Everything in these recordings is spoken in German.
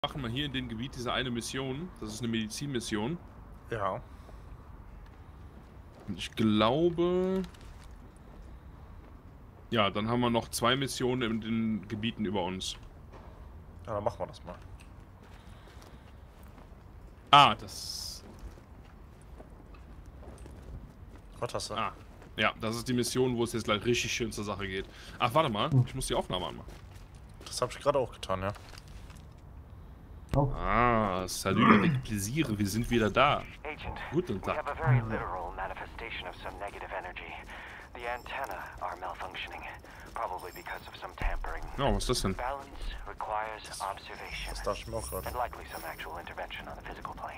machen wir hier in dem Gebiet diese eine Mission. Das ist eine Medizinmission. Ja. Und ich glaube... Ja, dann haben wir noch 2 Missionen in den Gebieten über uns. Ja, dann machen wir das mal. Ah, das... Was hast du? Ah, ja, das ist die Mission, wo es jetzt gleich richtig schön zur Sache geht. Ach, warte mal, ich muss die Aufnahme anmachen. Das habe ich gerade auch getan, ja. Oh. Ah, salut avec plaisir, wir sind wieder da. Agent, Guten we Tag. have a very literal manifestation of some negative energy. The antennae are malfunctioning, probably because of some tampering. Ja, was ist das denn? Balance requires observation, Das dachte ich mir auch gerade. and likely some actual intervention on the physical plane.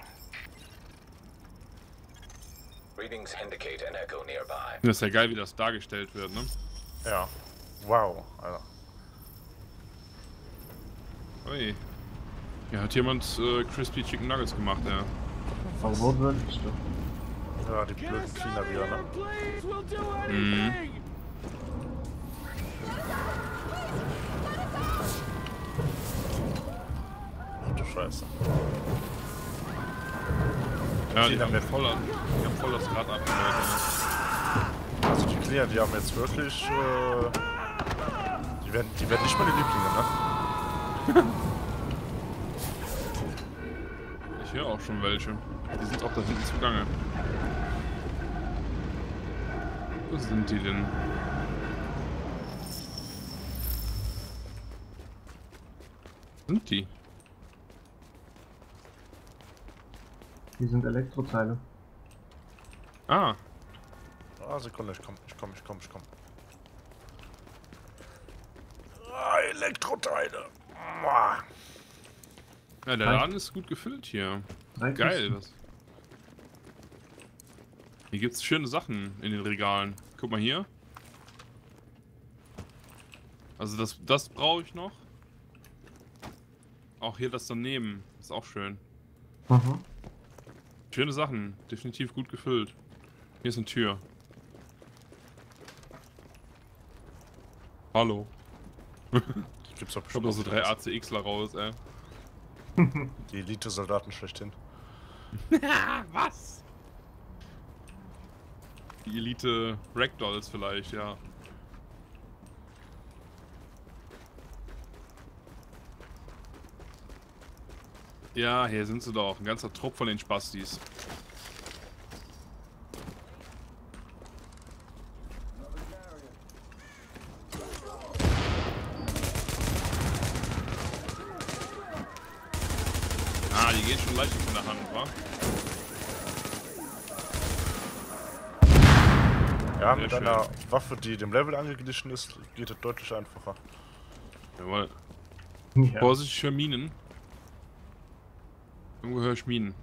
Readings indicate an echo nearby. Das ist ja geil, wie das dargestellt wird, ne? Ja. Wow, Alter. Ui. Ja, hat jemand Crispy Chicken Nuggets gemacht, ja. Aber wortwörtlich doch. Ja, die blöden Cleaner wieder, ne? Mhm. Ach du Scheiße. Ja, die Cleaner haben mit. voll das Rad abgemeldet. Also die Cleaner, die haben jetzt wirklich, die werden nicht meine Lieblinge, ne? Ich höre auch schon welche. Die sind auch da hinten zugange. Wo sind die denn? Sind die? Die sind Elektroteile. Ah, Ah, Sekunde, ich komm. Ah, Elektroteile. Mua. ja, der Laden ist gut gefüllt hier. 3 Geil. Kisten. Was? Hier gibt's schöne Sachen in den Regalen. Guck mal hier. Also das brauche ich noch. Auch hier das daneben. Ist auch schön. Mhm. Schöne Sachen. Definitiv gut gefüllt. Hier ist eine Tür. Hallo. Gibt's doch Kommt bestimmt noch so auch 3 ACXler raus, ey. die Elite-Soldaten schlechthin. Was? Die Elite Ragdolls vielleicht, ja. Ja, hier sind sie doch. Ein ganzer Trupp von den Spastis. Ah, die gehen schon leicht von der Hand, wa? Ja, Sehr mit schön. einer Waffe, die dem Level angeglichen ist, geht es deutlich einfacher. Jawohl. Ja. Vorsicht für Minen. Irgendwo höre ich Minen.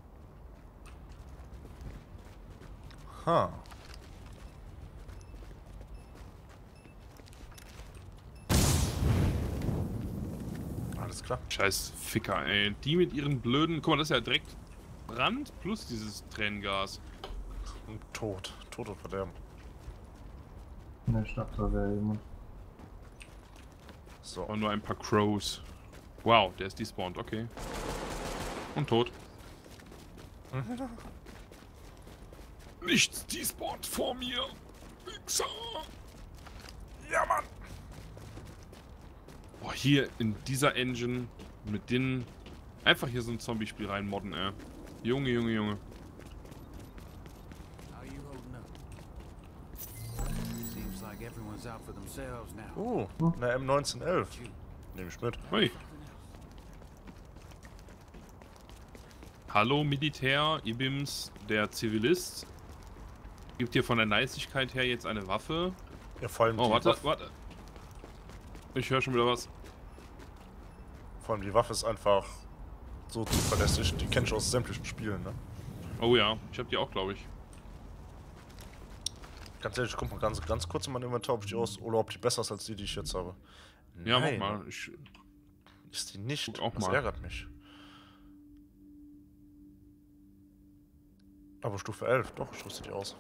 Ha. Alles klar. Scheiß Ficker, ey. Die mit ihren blöden... Guck mal, das ist ja direkt Brand plus dieses Tränengas. Und Tod. Tod und Verderben. In der Stadt da wäre jemand. So. Und nur ein paar Crows. Wow, der ist despawned, okay. Und tot. Nichts despawned vor mir. Wichser. Ja, Mann! Boah, hier in dieser Engine mit den... Einfach hier so ein Zombie-Spiel reinmodden, ey. Junge, Junge, Junge. How you holding up? Seems like everyone's out for themselves now. Eine M1911. Nehme ich mit. Hui. Hallo Militär, Ibims, der Zivilist. Gibt dir von der Neissigkeit her jetzt eine Waffe. Ja, vor allem, Oh, die warte, Waffe, warte. Ich höre schon wieder was. vor allem die Waffe ist einfach so zuverlässig. Die kenn ich aus sämtlichen Spielen, ne? Oh ja, ich hab die auch, glaube ich. Ganz ehrlich, guck mal ganz kurz in mein Inventar, ob die aus oder ob die besser ist als die ich jetzt habe. Ja, Nein, mach mal. Ich, ist die nicht. Guck auch Das mal. ärgert mich. Aber Stufe 11, doch, ich rüste die aus.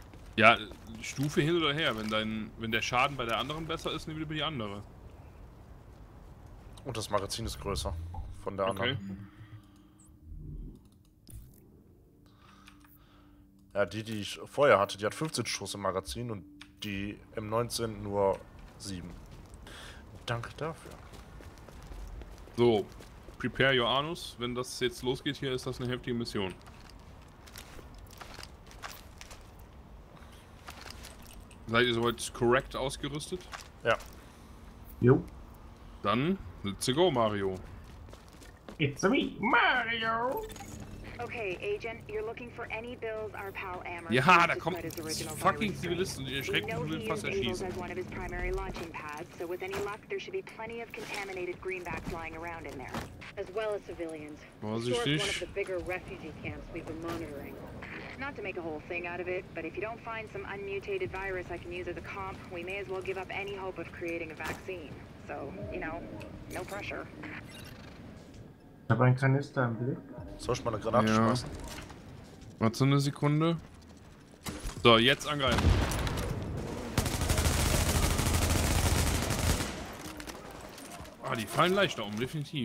ja, Stufe hin oder her. Wenn der Schaden bei der anderen besser ist, nimm lieber die andere. Und das Magazin ist größer. Von der Okay. anderen. Ja, die ich vorher hatte, die hat 15 Schuss im Magazin und die M19 nur 7. Danke dafür. So, prepare your anus. Wenn das jetzt losgeht hier, ist das eine heftige Mission. Seid ihr soweit korrekt ausgerüstet? Ja. Jo. Dann, let's go, Mario. It's me, Mario! Okay, Agent, you're looking for any Bills our pal Amherst Ja, used da to kommt spread his original fucking virus Zivilisten, die strain. We erschrecken know und will he fast used Abels erschießen. as one of his primary launching pads, so with any luck, there should be plenty of contaminated greenbacks lying around in there. As well as civilians. The store's one of Vorsichtig. the bigger refugee camps we've been monitoring. Not to make a whole thing out of it, but if you don't find some unmutated virus I can use as a comp, we may as well give up any hope of creating a vaccine. So, you know, no pressure. Ich habe einen Kanister im Blick. Soll ich mal eine Granate Ja. schmeißen? Warte eine Sekunde. So, jetzt angreifen. Ah, die fallen leichter um, definitiv.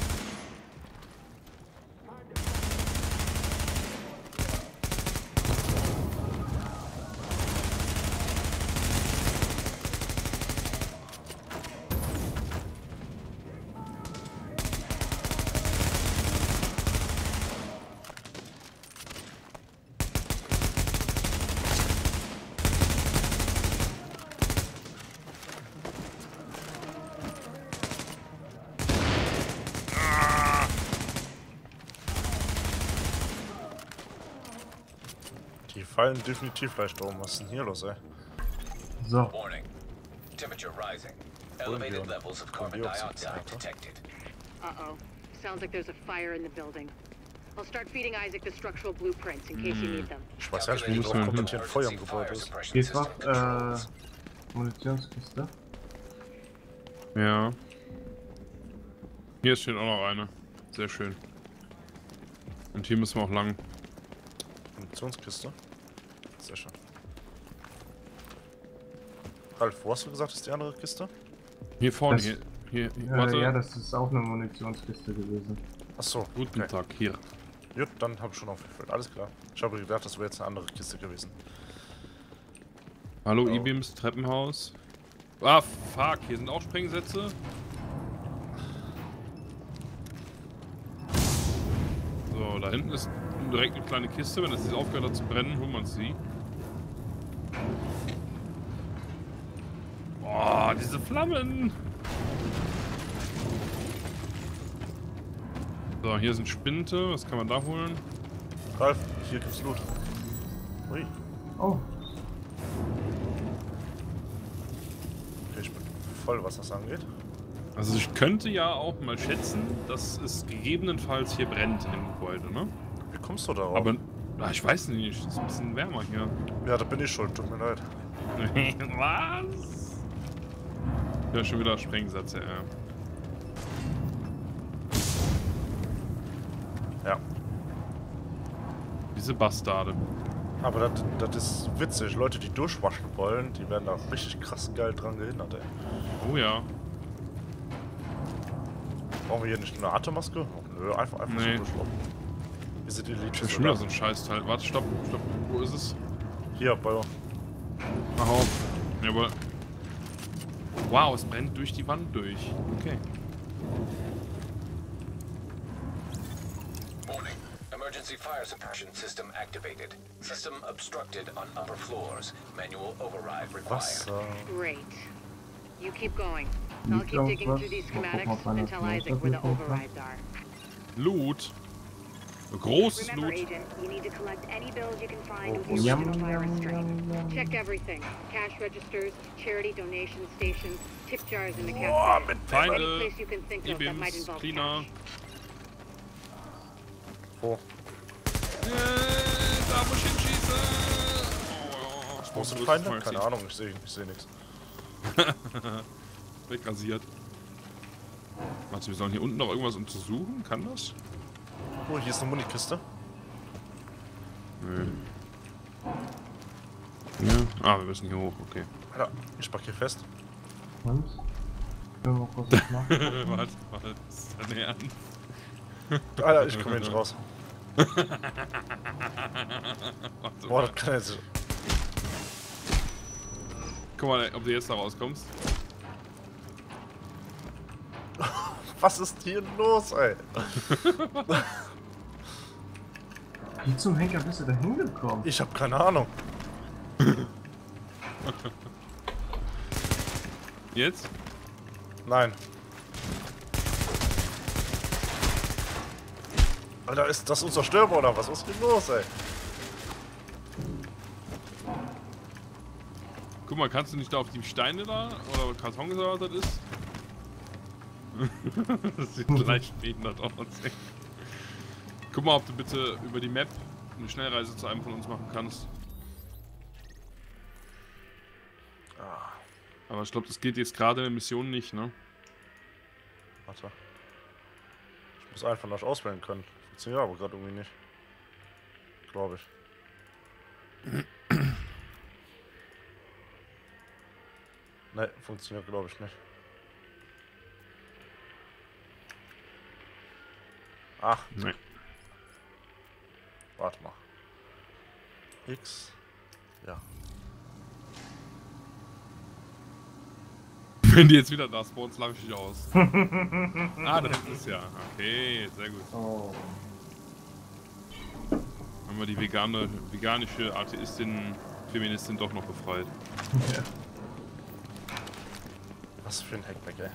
Die fallen definitiv leicht um. Was ist denn hier los, ey? So. Warning. Temperature rising. Elevated levels of carbon dioxide detected. Uh-oh. Sounds like there's a fire in the building. I'll start feeding Isaac the structural blueprints in case you need them. Ich weiß ja nicht, wie die drauf kommt, dass hier ein Feuer im Gebäude ist. Hier ist was, Munitionskiste. Ja. Hier steht auch noch eine. Sehr schön. Und hier müssen wir auch lang. Munitionskiste. Sehr schön. Ralf, wo hast du gesagt, ist die andere Kiste? Hier vorne, Das- hier, warte. Ja, das ist auch eine Munitionskiste gewesen. Achso, Guten okay. Tag, hier. Gut, dann habe ich schon aufgefüllt. Alles klar. Ich habe gedacht, das wäre jetzt eine andere Kiste gewesen. Hallo, Oh. E-Beams, Treppenhaus. Ah, fuck, hier sind auch Sprengsätze. So, da hinten ist direkt eine kleine Kiste. Wenn das jetzt aufgehört hat zu brennen, holen wir uns sie. Boah, diese Flammen! So, hier sind Spinte. Was kann man da holen? Ralf, hier gibt's Loot. Ui. Oh, Okay, ich bin voll, was das angeht. Also ich könnte ja auch mal schätzen, dass es gegebenenfalls hier brennt in dem Gebäude, ne? Wie kommst du darauf? Aber ich weiß nicht, es ist ein bisschen wärmer hier. Ja, da bin ich schuld, tut mir leid. Was? Ja, schon wieder Sprengsätze, ja. Ja. Diese Bastarde. Aber das ist witzig. Leute, die durchwaschen wollen, die werden da richtig krass geil dran gehindert, ey. Oh ja. Brauchen wir hier nicht eine Atemmaske? Oh, nö, einfach Nee. so durchlaufen. Wir sind Elite. Das ist schon wieder so ein Scheißteil. Warte, stopp. Wo ist es? Hier, bei Mach auf. Jawohl. Wow, es brennt durch die Wand durch. Okay. Warning. Emergency fire suppression system activated. System obstructed on upper floors. Manual override required. Wasser. Great. You keep going. Liegt I'll keep digging irgendwas? through these Mal gucken, schematics ob man and das tell Isaac Monster where the finden kann. overrides are. Loot. Großes Remember, Loot. Agent, you need to collect any bills you can find with Oh, the Yum, original virus yum, strain. yum, yum. Check everything. Cash registers, charity donation stations, tip jars in the Boah, cafe. mit Feinde. Any place you can think of that might E-Beams, involve Cleaner. cash. Wo? Da muss ich hinschießen. Oh, Wo sind das Feinde? mal Keine ziehen. Ahnung, ich sehe nichts. Wegrasiert. Warte, wir sollen hier unten noch irgendwas untersuchen? Kann das? Oh, hier ist eine Munikiste. Nö. Ja. Ah, wir müssen hier hoch, okay. Ja, ich pack hier fest. Und? will mal kurz was machen. Warte, das ist dein Ernst. Alter, ich komme hier nicht raus. Warte, Boah, das kann jetzt... guck mal, ob du jetzt da rauskommst. Was ist hier los, ey? Wie zum Henker bist du da hingekommen? Ich hab keine Ahnung. Jetzt? Nein. Alter, ist das unzerstörbar oder was? Was ist hier los, ey? Guck mal, kannst du nicht da auf die Steine da? Oder Karton oder was das ist? Das sieht leicht behindert aus, ey. Guck mal, ob du bitte über die Map eine Schnellreise zu einem von uns machen kannst. Aber ich glaube, das geht jetzt gerade in der Mission nicht, ne? Warte. Ich muss einen von euch auswählen können. Funktioniert aber gerade irgendwie nicht. Glaube ich. Ne, funktioniert glaube ich nicht. Ach, Nee. warte mal. X. Ja. Wenn die jetzt wieder da spawns, lache ich dich aus. Ah, das ist ja. Okay, sehr gut. Oh. Haben wir die veganische Atheistin, Feministin doch noch befreit. Ja. Was für ein Hackback, ey.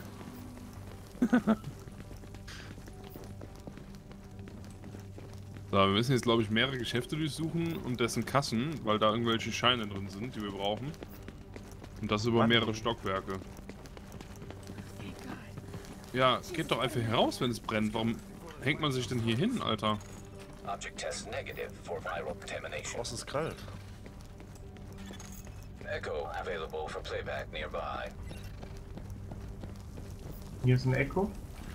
So, wir müssen jetzt, glaube ich, mehrere Geschäfte durchsuchen und dessen Kassen, weil da irgendwelche Scheine drin sind, die wir brauchen. Und das über mehrere Stockwerke. Ja, es geht doch einfach heraus, wenn es brennt. Warum hängt man sich denn hier hin, Alter? Object test negative for viral contamination. Draußen ist kalt. Echo available for playback nearby. Hier ist ein Echo.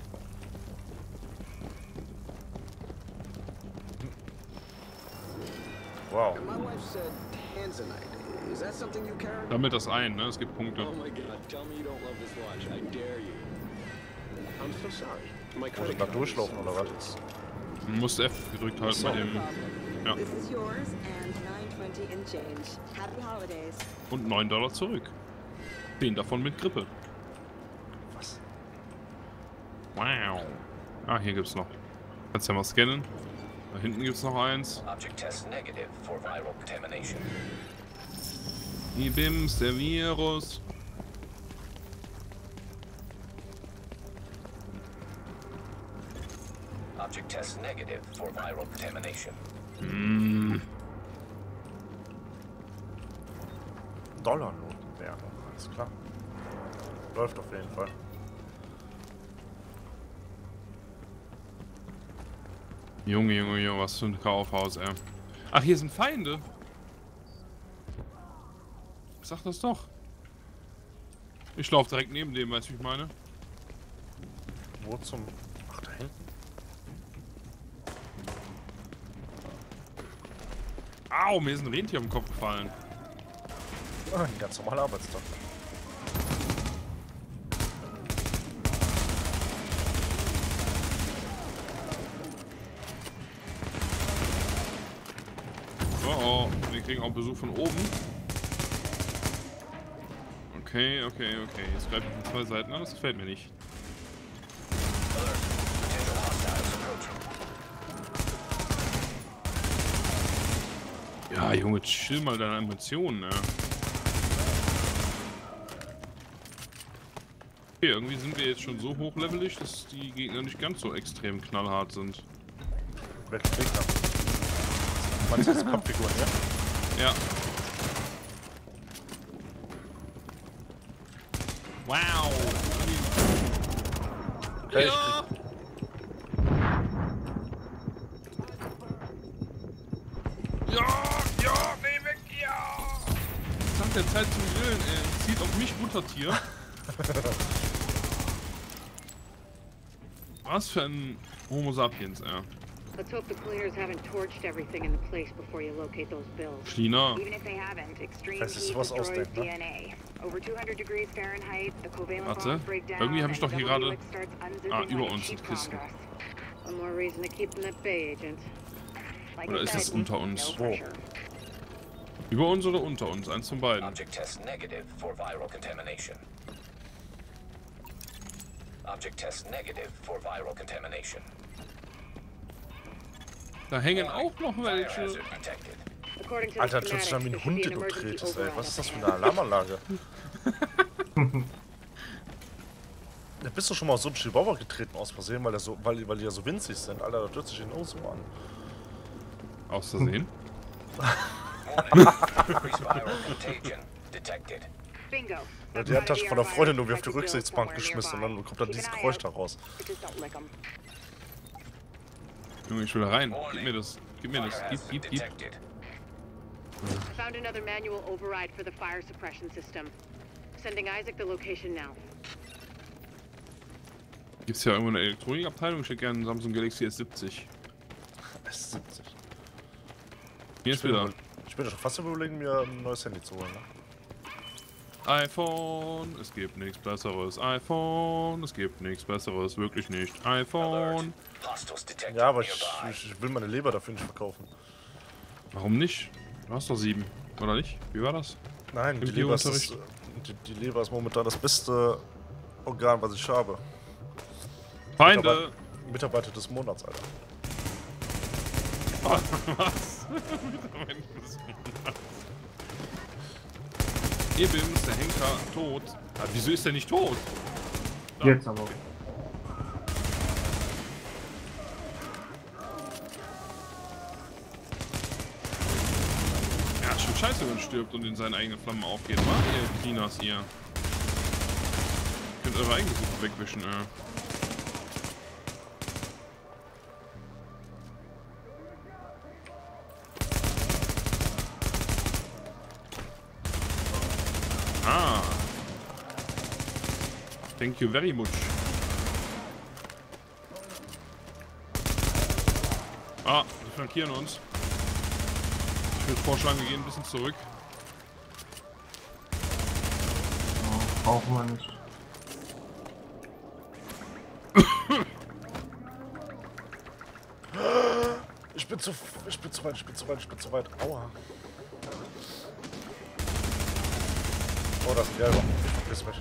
Wow. My wife said tanzanite. Is that something you carry? Damit das ein, ne? Es gibt Punkte. Oh my god, tell me you don't love this watch. I dare you. I'm so sorry. My Muss ich credit da card durchlaufen oder was? Man muss F gedrückt halten bei dem. Ja. This is yours and $9.20 in change. Happy holidays. Und $9 zurück. 10 davon mit Grippe. Was? Wow. Ah, hier gibt's noch. Kannst ja mal scannen. Da hinten gibt's noch eins. Object test negative for viral contamination. Die Bims, der Virus. Object test negative for viral contamination. Dollarnotenwährung, alles klar. Läuft auf jeden Fall. Junge, Junge, Junge, was für ein Kaufhaus, ey. Ach, hier sind Feinde. Sag das doch. Ich laufe direkt neben dem, weißt du, wie ich meine? Wo zum... Ach, da hinten. Au, mir ist ein Rentier am Kopf gefallen. Ah, ein ganz normaler Arbeitstag. Oh, wir kriegen auch Besuch von oben. Okay, okay, okay. Jetzt greife ich von zwei Seiten an, das gefällt mir nicht. Ja, Junge, chill mal deine Emotionen, ne? Okay, irgendwie sind wir jetzt schon so hochlevelig, dass die Gegner nicht ganz so extrem knallhart sind. Welche Gegner? Meinst du jetzt Kampffiguren, ja? Ja. Wow. Okay, Ja. Ja, nee, weg, ja. Samt der Zeit zum Grillen, ey. Zieht auf mich Muttertier. Was für ein Homo sapiens, ey. Let's hope the cleaners haven't torched everything in the place before you locate those bills. China. Even if they haven't, extreme Das ist heat was destroys ausdenkt, ne? DNA. Over 200 degrees Fahrenheit, the covalent Warte, bonds break down. irgendwie habe ich and doch hier the gerade... helix starts unzipping Ah, like über a uns cheap sind Kisten. Congress. One more reason to keep them at bay, Agent. Like Oder I ist das said, unter uns? no pressure. Über uns oder unter uns? Eins von beiden. Object test negative for viral contamination. Object test negative for viral contamination. Da hängen auch noch Fire welche. hazard detected. According to the Alter, plötzlich haben wie ein schematics, there should Hund, be den an du emergency tretest, ey. override Was ist das up für ahead. eine Alarmanlage? Da bist du schon mal auf so einen Chihuahua getreten aus Versehen, weil die ja so winzig sind. Alter, da stürzt sich den auch so an. Aus Versehen. Warning. Increased viral contagion detected. Bingo. Ja, die hat von der Freundin nur wie auf die Rücksichtsbank geschmissen und dann kommt dann dieses Geräusch da raus. Just don't lick 'em. Junge, ich will da rein. Gib mir das. Gib mir das. Fire hazard Gib. detected. Found another manual override for the fire suppression system. Sending Isaac the location now. Gibt's ja irgendwo eine Elektronikabteilung? Ich hätte gerne einen Samsung Galaxy S70. S70. Hier ist wieder. Ich bin schon fast überlegen, mir ein neues Handy zu holen. Ne? iPhone, es gibt nichts Besseres. iPhone, es gibt nichts Besseres. Wirklich nicht. iPhone. Hostiles detected Ja, aber nearby. ich will meine Leber dafür nicht verkaufen. Warum nicht? Du hast doch 7, oder nicht? Wie war das? Nein, die Im Leber, ist Biounterricht? die Leber ist momentan das beste Organ, was ich habe. Feinde! Mitarbeiter des Monats, Alter. Was? Ebims, der Henker, tot. Aber wieso ist der nicht tot? Jetzt aber. Ja, ist schon scheiße, wenn man stirbt und in seine eigenen Flammen aufgeht. Wa? Ihr Chinas, ihr. Könnt eure eigene Suppe wegwischen, Ah. Thank you very much. Ah, die flankieren uns. Ich würde vorschlagen, wir gehen ein bisschen zurück. Ja, brauchen wir nicht. Ich bin zu weit. Aua. Oh, das ist ein Gelber. Ich verpiss mich.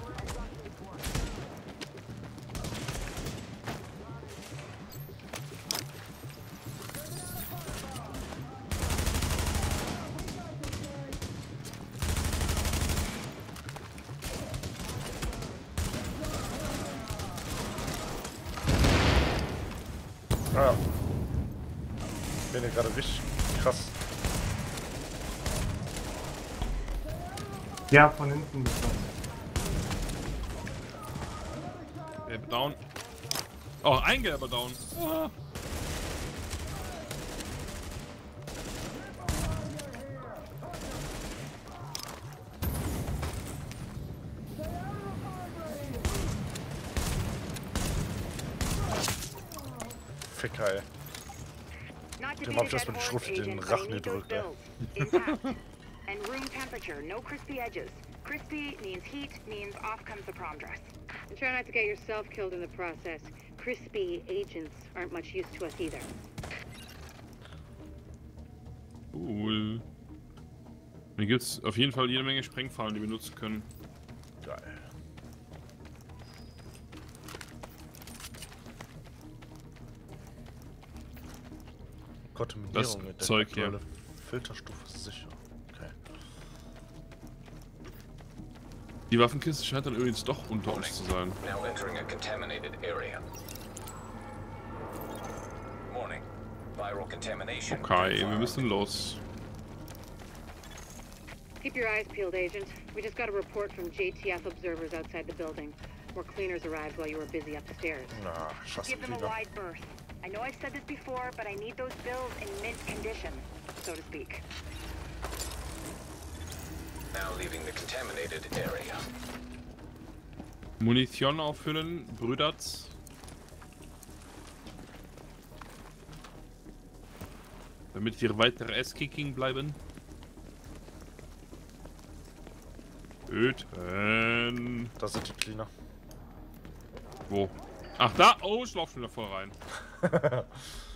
Ah. Bin hier gerade richtig krass. Ja, von hinten geschossen. Gelbe down. Oh, ein gelber down. Ah. Ficker, ey. Dem hab ich erstmal die Schrift in den Rachen gedrückt, ey. And room temperature, no crispy edges. Crispy means heat, means off comes the prom dress. And try not to get yourself killed in the process. Crispy agents aren't much use to us either. Cool. Hier gibt's auf jeden Fall jede Menge Sprengfallen, die wir nutzen können. Geil. Kontaminierung mit der Zeug hier. aktuelle Filterstufe sicher. Okay. Die Waffenkiste scheint dann übrigens doch unter uns zu sein. Now entering a contaminated area. Warning. Viral contamination. Okay, wir müssen los. Keep your eyes peeled, Agent. We just got a report from JTF observers outside the building. More cleaners arrived while you were busy upstairs. Na, schaffst Give du them a wieder. wide berth. I know I've said this before, but I need those bills in mint condition, so to speak. Now leaving the contaminated area. Munition auffüllen, Brüderz. Damit wir weiter Ass-Kicking bleiben. Töten. Da sind die Cleaner. Wo? Ach da! Oh, ich lauf schon wieder voll rein.